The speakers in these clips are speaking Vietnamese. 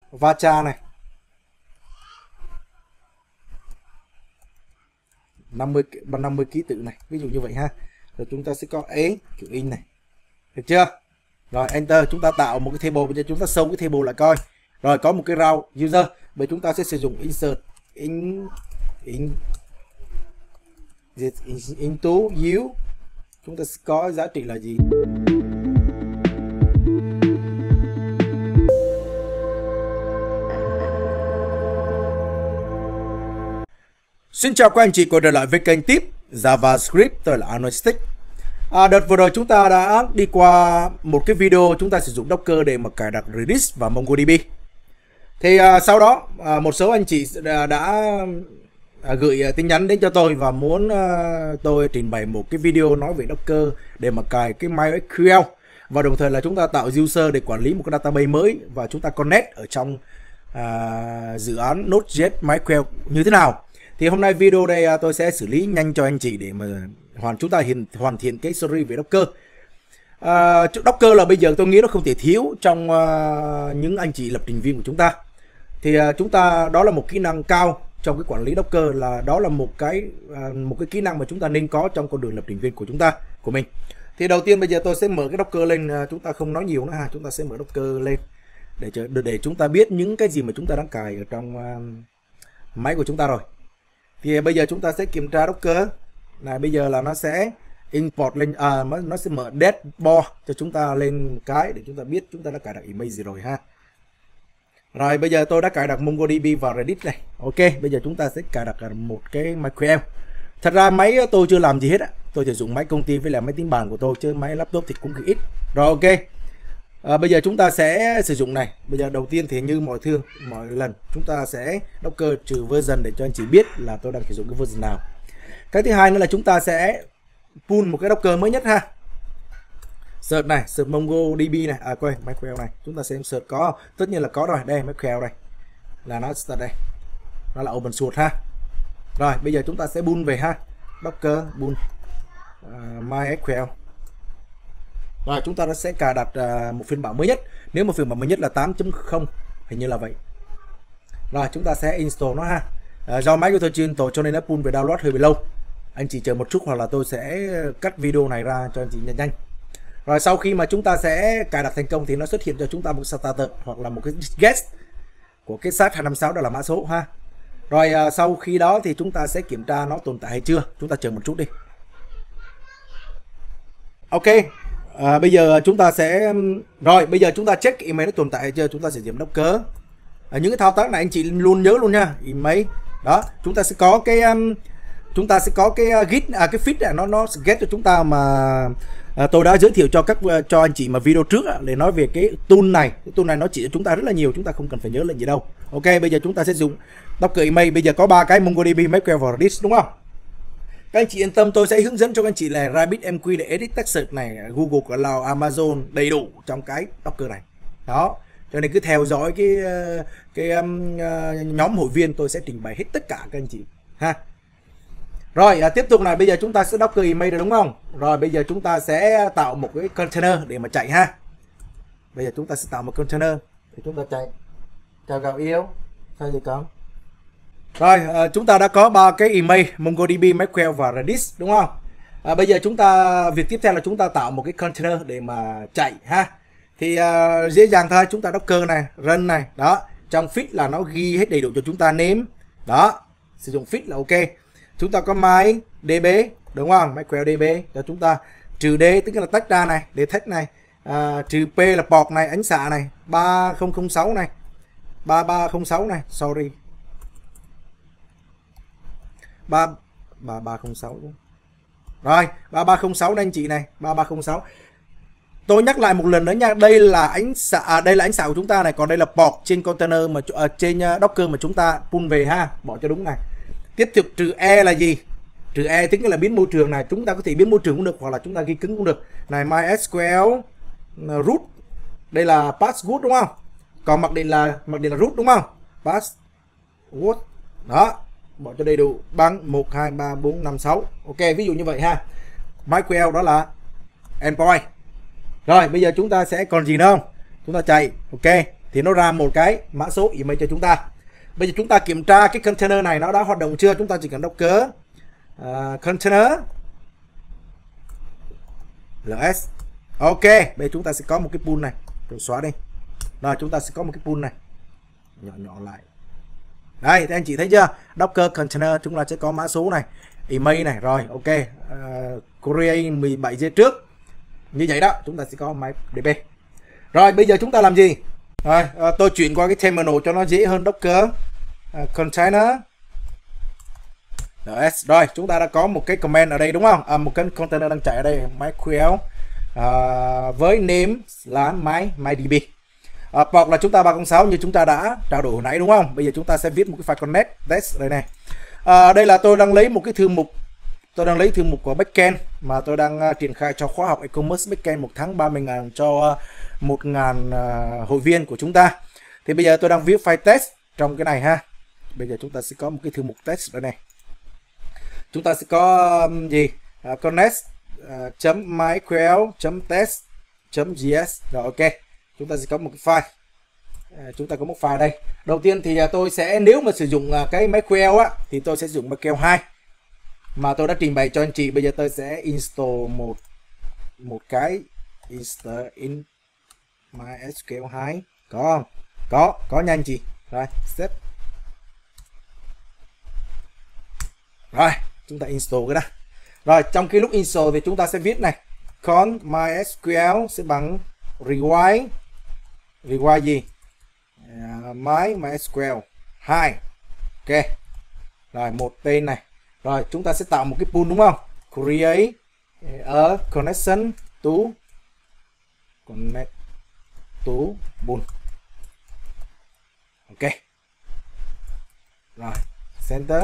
Vacha này 50 ký tự này, ví dụ như vậy ha. Rồi chúng ta sẽ có kiểu in này, được chưa? Rồi enter, chúng ta tạo một cái table. Bây giờ chúng ta xông cái table lại coi. Rồi có một cái row user, bây chúng ta sẽ sử dụng insert into you. Chúng ta sẽ có giá trị là gì? Xin chào các anh chị quay trở lại với kênh tiếp JavaScript, tôi là Anoistic. Đợt vừa rồi chúng ta đã đi qua một cái video chúng ta sử dụng Docker để mà cài đặt Redis và MongoDB. Thì sau đó một số anh chị đã gửi tin nhắn đến cho tôi và muốn tôi trình bày một cái video nói về Docker để mà cài cái MySQL, và đồng thời là chúng ta tạo user để quản lý một cái database mới và chúng ta connect ở trong dự án Node.js MySQL như thế nào. Thì hôm nay video đây tôi sẽ xử lý nhanh cho anh chị để mà chúng ta hoàn thiện cái story về Docker. Docker là bây giờ tôi nghĩ nó không thể thiếu trong những anh chị lập trình viên của chúng ta. Thì chúng ta đó là một kỹ năng cao trong cái quản lý Docker, là đó là một cái kỹ năng mà chúng ta nên có trong con đường lập trình viên của mình. Thì đầu tiên bây giờ tôi sẽ mở cái Docker lên, chúng ta không nói nhiều nữa ha, chúng ta sẽ mở Docker lên để chúng ta biết những cái gì mà chúng ta đang cài ở trong máy của chúng ta rồi. Thì bây giờ chúng ta sẽ kiểm tra Docker này, bây giờ là nó sẽ import lên, nó sẽ mở dashboard cho chúng ta lên cái để chúng ta biết chúng ta đã cài đặt image gì rồi ha. Rồi bây giờ tôi đã cài đặt MongoDB và Redis này. Ok, bây giờ chúng ta sẽ cài đặt một cái MySQL. Thật ra máy tôi chưa làm gì hết á, tôi chỉ dùng máy công ty với là máy tính bàn của tôi, chứ máy laptop thì cũng ít. Rồi ok, bây giờ chúng ta sẽ sử dụng này. Bây giờ đầu tiên thì như mọi lần chúng ta sẽ Docker trừ version để cho anh chị biết là tôi đang sử dụng cái version nào. Cái thứ hai nữa là chúng ta sẽ pull một cái Docker mới nhất ha. Search này, search MongoDB này, MySQL này, chúng ta xem search có, tất nhiên là có rồi. Đây MySQL đây là nó start đây, nó là open source ha. Rồi bây giờ chúng ta sẽ pull về ha, Docker pull MySQL. Rồi chúng ta sẽ cài đặt một phiên bản mới nhất. Nếu mà phiên bản mới nhất là 8.0 hình như là vậy. Rồi chúng ta sẽ install nó ha. Do máy của tôi chưa install cho nên nó pull về download hơi bị lâu. Anh chị chờ một chút hoặc là tôi sẽ cắt video này ra cho anh chị nhanh. Rồi sau khi mà chúng ta sẽ cài đặt thành công thì nó xuất hiện cho chúng ta một starter hoặc là một cái guest của cái SAT256, đó là mã số ha. Rồi sau khi đó thì chúng ta sẽ kiểm tra nó tồn tại hay chưa. Chúng ta chờ một chút đi. Ok. Bây giờ chúng ta sẽ bây giờ chúng ta check email nó tồn tại hay chưa. Chúng ta sẽ sử dụng Docker. Những cái thao tác này anh chị luôn nhớ luôn nha. Email đó, chúng ta sẽ có cái git cái feed nó get cho chúng ta mà tôi đã giới thiệu cho anh chị mà video trước để nói về cái tool này. Cái tool này nó chỉ cho chúng ta rất là nhiều, chúng ta không cần phải nhớ lệnh gì đâu. Ok, bây giờ chúng ta sẽ dùng Docker email. Bây giờ có 3 cái MongoDB, MySQL và Redis đúng không? Các anh chị yên tâm, tôi sẽ hướng dẫn cho các anh chị là RabbitMQ để edit text search này, Google Cloud, Amazon đầy đủ trong cái Docker này. Đó, cho nên cứ theo dõi cái nhóm hội viên, tôi sẽ trình bày hết tất cả các anh chị ha. Rồi tiếp tục này, bây giờ chúng ta sẽ Docker email rồi đúng không? Rồi bây giờ chúng ta sẽ tạo một cái container để mà chạy ha. Bây giờ chúng ta sẽ tạo một container để chúng ta chạy. Chào cậu yêu, sao vậy con? Rồi chúng ta đã có 3 cái email MongoDB, MySQL và Redis đúng không? Bây giờ việc tiếp theo là chúng ta tạo một cái container để mà chạy ha. Thì dễ dàng thôi, chúng ta Docker này, run này, đó, trong feed là nó ghi hết đầy đủ cho chúng ta name. Đó, sử dụng feed là ok. Chúng ta có MyDB đúng không? MySQL DB cho chúng ta trừ D tức là tách ra này, detect này, trừ P là port này, ánh xạ này, 3006 này, 3306 này, sorry. 3306. Rồi, 3306 đây anh chị này, 3306. Tôi nhắc lại một lần nữa nha, đây là ánh xạ của chúng ta này, còn đây là port trên container mà trên Docker mà chúng ta pull về ha, bỏ cho đúng này. Tiếp tục trừ E là gì? Trừ E tính là biến môi trường này, chúng ta có thể biến môi trường cũng được hoặc là chúng ta ghi cứng cũng được. Này MySQL root. Đây là password đúng không? Còn mặc định là root đúng không? Password. Đó, bỏ cho đầy đủ bằng 1 2 3 4 5 6. Ok, ví dụ như vậy ha. MySQL đó là endpoint. Rồi, bây giờ chúng ta sẽ còn gì nữa không? Chúng ta chạy. Ok. thì nó ra một cái mã số email cho chúng ta. Bây giờ chúng ta kiểm tra cái container này nó đã hoạt động chưa. Chúng ta chỉ cần docker container ls. Ok, bây giờ chúng ta sẽ có một cái pool này, rồi xóa đi. Rồi chúng ta sẽ có một cái pool này, nhỏ nhỏ lại. Đây, các anh chị thấy chưa? Docker container chúng ta sẽ có mã số này, email này, rồi ok. Korea 17 giây trước. Như vậy đó, chúng ta sẽ có MyDB. Rồi bây giờ chúng ta làm gì? Rồi, tôi chuyển qua cái terminal cho nó dễ hơn. Docker container ls. Rồi, chúng ta đã có một cái comment ở đây đúng không? Một cái container đang chạy ở đây, MySQL với name là MyDB. Port là chúng ta 306 như chúng ta đã trao đổi hồi nãy đúng không? Bây giờ chúng ta sẽ viết một cái file connect test đây này. Đây là tôi đang lấy một cái thư mục, tôi đang lấy thư mục của backend mà tôi đang triển khai cho khóa học e-commerce backend 1 tháng 30.000 cho 1.000 hội viên của chúng ta. Thì bây giờ tôi đang viết file test trong cái này ha. Bây giờ chúng ta sẽ có một cái thư mục test đây này. Chúng ta sẽ có gì? Connect .myql.test.js. Rồi ok. Chúng ta sẽ có một cái file. Chúng ta có một file đây. Đầu tiên thì tôi sẽ, nếu mà sử dụng cái MySQL á thì tôi sẽ dùng MySQL 2 mà tôi đã trình bày cho anh chị. Bây giờ tôi sẽ install một cái install in MySQL 2. Có không? Có nha anh chị. Rồi, xếp. Rồi, chúng ta install cái đó. Rồi, trong cái lúc install thì chúng ta sẽ viết này, con MySQL sẽ bằng require gì? MySQL 2. Ok. Rồi, một tên này. Rồi, chúng ta sẽ tạo một cái pool đúng không? Create a connection to pool. Ok. Rồi, center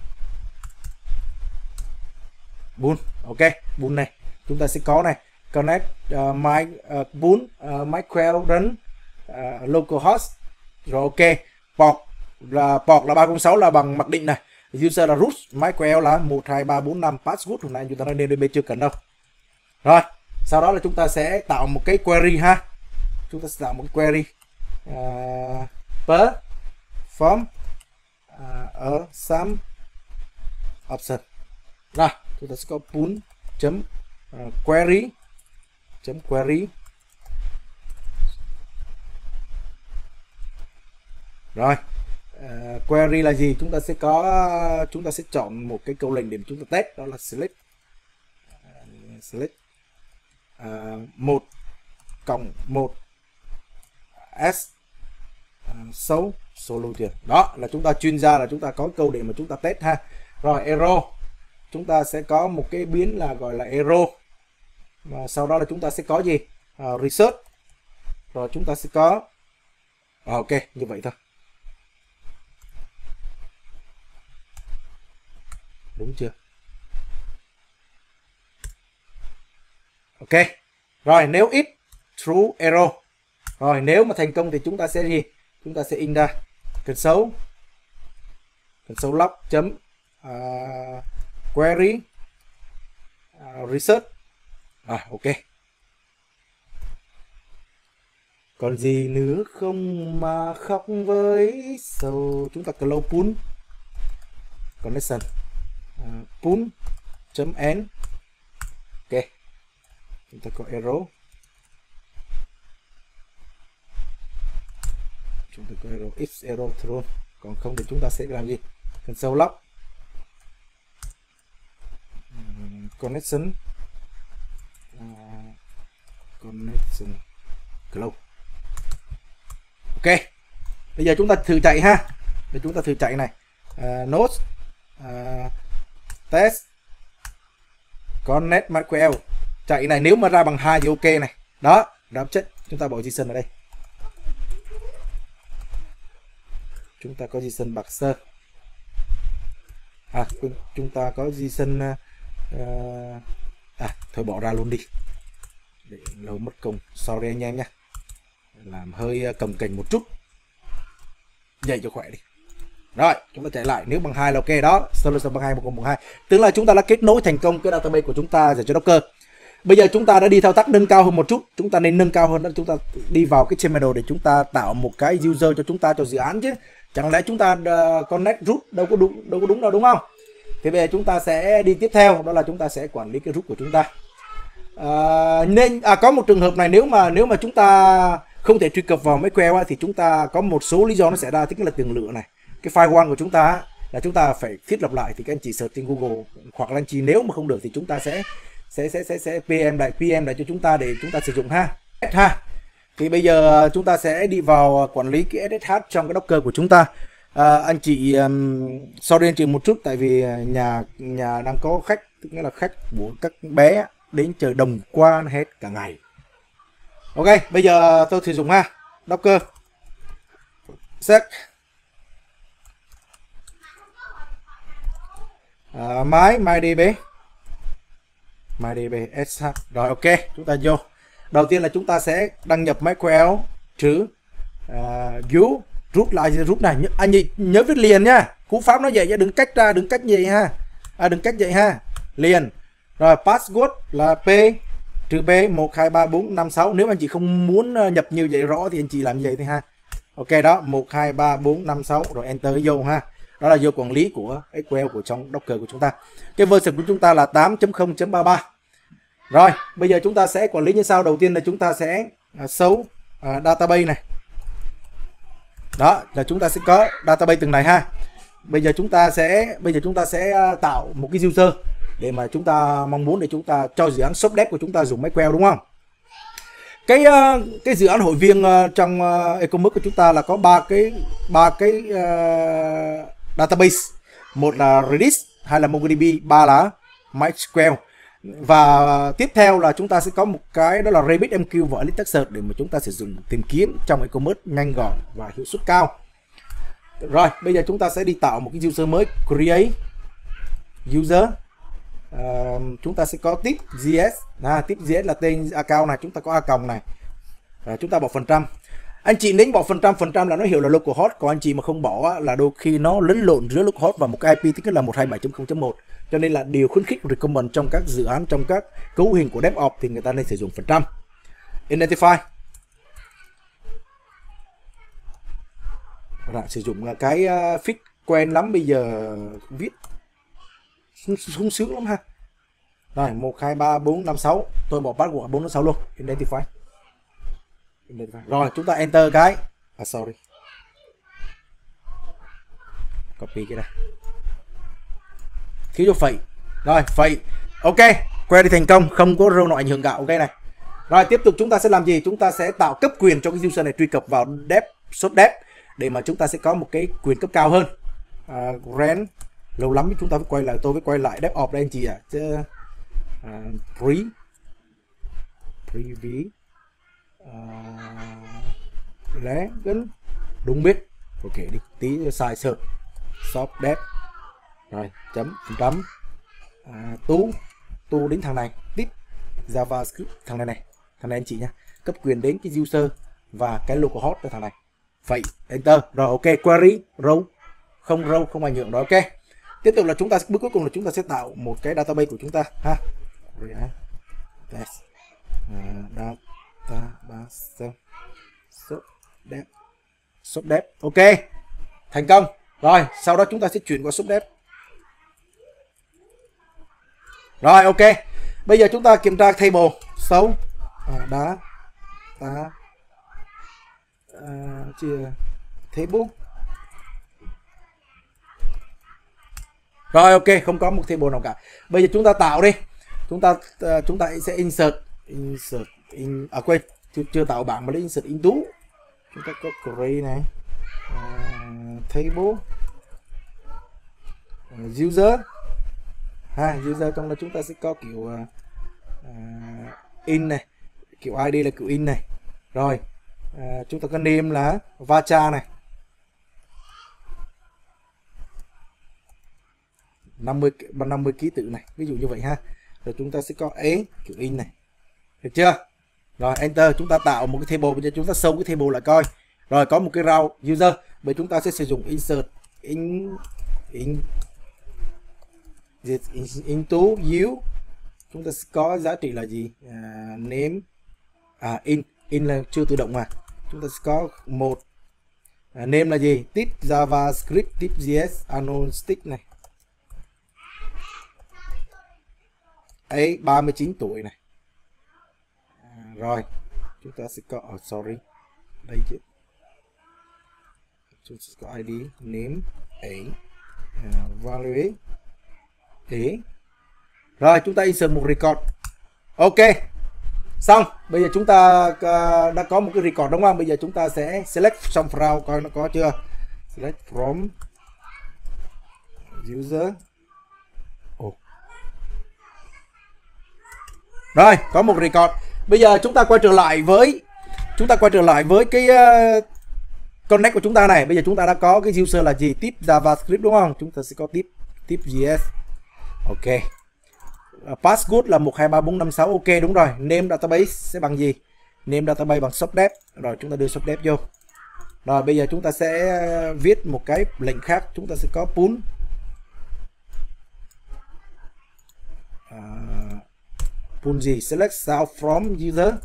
pool. Ok, pool này chúng ta sẽ có này, connect pool MySQL run localhost. Rồi ok, port là 306 là bằng mặc định này, user là root, MySQL là 12345, password hôm nay chúng ta nên DB chưa cần đâu. Rồi sau đó là chúng ta sẽ tạo một cái query ha. Chúng ta sẽ tạo một cái query perform some option. Rồi chúng ta sẽ có pool query rồi query là gì? Chúng ta sẽ chọn một cái câu lệnh để chúng ta test, đó là select 1 cộng 1 s số solution. Đó là chúng ta chuyên gia, là chúng ta có câu để mà chúng ta test ha. Rồi error, chúng ta sẽ có một cái biến là gọi là error, và sau đó là chúng ta sẽ có gì? Research. Rồi chúng ta sẽ có ok, như vậy thôi. Đúng chưa? Ok. Rồi nếu if true error. Rồi nếu mà thành công thì chúng ta sẽ gì? Chúng ta sẽ in ra console log chấm query research. Ok. Còn gì nữa không mà khóc với sầu. Chúng ta close pool connection pool chấm end. Ok, chúng ta có error. Chúng ta có error, if error true. Còn không thì chúng ta sẽ làm gì? Console log connection close. Ok, bây giờ chúng ta thử chạy ha. Bây chúng ta thử chạy này, node test connect MySQL chạy này. Nếu mà ra bằng 2 thì ok này. Đó, đáp chất. Chúng ta bỏ JSON ở đây. Chúng ta có JSON bạc sơ. Chúng ta có JSON thôi bỏ ra luôn đi để lâu mất công. Sorry anh em nha, làm hơi cồng kềnh một chút, dạy cho khỏe đi. Rồi chúng ta chạy lại, nếu bằng 2 là ok. Đó, solution bằng 2 1 2, tức là chúng ta đã kết nối thành công cái database của chúng ta để cho Docker. Bây giờ chúng ta đã đi thao tác nâng cao hơn một chút, chúng ta nên nâng cao hơn đó, chúng ta đi vào cái terminal để chúng ta tạo một cái user cho chúng ta cho dự án chứ. Chẳng lẽ chúng ta connect root đâu có đúng đâu, đúng không? Thì bây giờ chúng ta sẽ đi tiếp theo, đó là chúng ta sẽ quản lý cái root của chúng ta. Có một trường hợp này, nếu mà chúng ta không thể truy cập vào MySQL thì chúng ta có một số lý do nó xảy ra, tức là tường lửa này. Cái file one của chúng ta là chúng ta phải thiết lập lại, thì các anh chị search trên Google, hoặc là anh chị nếu mà không được thì chúng ta sẽ PM lại cho chúng ta để chúng ta sử dụng ha. Thì bây giờ chúng ta sẽ đi vào quản lý cái SSH trong cái Docker của chúng ta. Anh chị sorry anh chị một chút, tại vì nhà đang có khách, tức nghĩa là khách của các bé đến chờ đồng qua hết cả ngày. Ok, bây giờ tôi sử dụng ha Docker set MyDB SH. Rồi ok, chúng ta vô. Đầu tiên là chúng ta sẽ đăng nhập MySQL chữ u rút lại rút này, anh nhớ viết liền nha, cú pháp nó vậy chứ đừng cách ra, đừng cách vậy ha, đừng cách vậy ha, liền. Rồi password là p trừ b 123456. Nếu anh chị không muốn nhập như vậy rõ thì anh chị làm như vậy thôi ha. Ok đó, 123456 rồi enter vô ha. Đó là vô quản lý của SQL của trong Docker của chúng ta. Cái version của chúng ta là 8.0.33. Rồi, bây giờ chúng ta sẽ quản lý như sau. Đầu tiên là chúng ta sẽ xấu database này. Đó, là chúng ta sẽ có database từng này ha. Bây giờ chúng ta sẽ tạo một cái user để mà chúng ta mong muốn để chúng ta cho dự án shop dev của chúng ta dùng MySQL, đúng không? Cái dự án hội viên trong Ecommerce của chúng ta là có ba cái database, một là Redis, hai là MongoDB, ba là MySQL. Và tiếp theo là chúng ta sẽ có một cái đó là RabbitMQ và Elasticsearch để mà chúng ta sử dụng tìm kiếm trong Ecommerce nhanh gọn và hiệu suất cao. Rồi, bây giờ chúng ta sẽ đi tạo một cái user mới, create user. Chúng ta sẽ có tip.js. Tip.js là tên account này, chúng ta có account này. Chúng ta bỏ phần trăm. Anh chị nên bỏ phần trăm là nó hiểu là localhost, còn anh chị mà không bỏ là đôi khi nó lẫn lộn giữa localhost và một cái IP, tức là 127.0.1. Cho nên là điều khuyến khích recommend trong các dự án, trong các cấu hình của DevOps thì người ta nên sử dụng phần trăm. Identify. Rồi, sử dụng cái fix quen lắm, bây giờ viết sung sướng lắm ha. Rồi 1 2 3 4 5 6, tôi bỏ password 4 6 luôn. Identify. Rồi chúng ta enter cái sorry, copy cái này, thiếu cho phẩy. Rồi phẩy. Ok, query thành công, không có râu nọ ảnh hưởng gạo. Ok này. Rồi tiếp tục chúng ta sẽ làm gì? Chúng ta sẽ tạo cấp quyền cho cái user này truy cập vào shop dev để mà chúng ta sẽ có một cái quyền cấp cao hơn. Grant, lâu lắm chúng ta phải quay lại, tôi phải quay lại DevOps đây anh chị ạ. Preview lé gần đúng biết. Ok đi tí sai sơ shop dev. Rồi chấm chấm tu đến thằng này tiếp JavaScript, thằng này anh chị nha, cấp quyền đến cái user và cái localhost cho thằng này. Vậy enter. Rồi ok, query row không ảnh hưởng. Rồi ok, tiếp tục là chúng ta bước cuối cùng là chúng ta sẽ tạo một cái database của chúng ta ha. Database shop dev. Ok, thành công. Rồi sau đó chúng ta sẽ chuyển qua shop dev. Rồi ok, bây giờ chúng ta kiểm tra table xấu chia table. Rồi ok, không có một table nào cả. Bây giờ chúng ta tạo đi, chúng ta sẽ insert quên, chưa tạo bảng mà lấy insert into. Chúng ta có create này, table user ha, user trong đó chúng ta sẽ có kiểu in này, kiểu ID là kiểu in này. Rồi chúng ta có name là varchar này, 50 ký tự này, ví dụ như vậy ha. Rồi chúng ta sẽ có kiểu in này, được chưa? Rồi enter, chúng ta tạo một cái table. Bây giờ chúng ta xông cái table lại coi. Rồi có một cái row user, bây chúng ta sẽ sử dụng insert into chúng ta sẽ có giá trị là gì? Name in là chưa tự động mà. Chúng ta sẽ có một name là gì? Tip JavaScript, tip JS, agnostic này. Ấy 39 tuổi này. Rồi, chúng ta sẽ có sorry. Đây chứ. Chúng ta sẽ có ID, name, value rồi chúng ta insert một record. Ok, xong. Bây giờ chúng ta đã có một cái record đúng không? Bây giờ chúng ta sẽ select some from coi nó có chưa. Select from user. Rồi có một record. Bây giờ chúng ta quay trở lại với cái connect của chúng ta này. Bây giờ chúng ta đã có cái user là gì? Tip JavaScript đúng không? Chúng ta sẽ có tip JS. Ok. Password là 123456. Ok đúng rồi. Name database sẽ bằng gì? Name database bằng subdev. Rồi chúng ta đưa subdev vô. Rồi bây giờ chúng ta sẽ viết một cái lệnh khác. Chúng ta sẽ có pull pull gì? Select sound from user.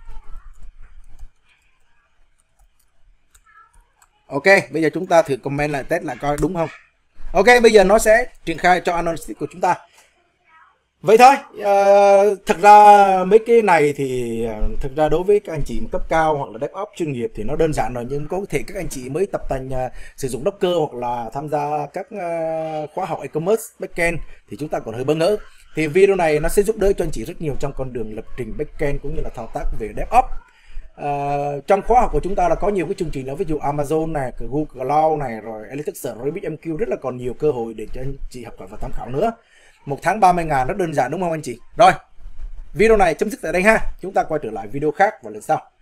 Ok, bây giờ chúng ta thử comment lại, test lại coi đúng không. Ok, bây giờ nó sẽ triển khai cho analytics của chúng ta. Vậy thôi. Thật ra mấy cái này thì thực ra đối với các anh chị cấp cao hoặc là DevOps chuyên nghiệp thì nó đơn giản rồi, nhưng có thể các anh chị mới tập tành sử dụng Docker hoặc là tham gia các khóa học e-commerce backend thì chúng ta còn hơi bỡ ngỡ. Thì video này nó sẽ giúp đỡ cho anh chị rất nhiều trong con đường lập trình backend cũng như là thao tác về DevOps. Trong khóa học của chúng ta là có nhiều cái chương trình là ví dụ Amazon này, Google Cloud này, rồi Elasticsearch, RabbitMQ, rất là còn nhiều cơ hội để cho anh chị học hỏi và tham khảo nữa. Một tháng 30.000 rất đơn giản đúng không anh chị? Rồi, video này chấm dứt tại đây ha. Chúng ta quay trở lại video khác vào lần sau.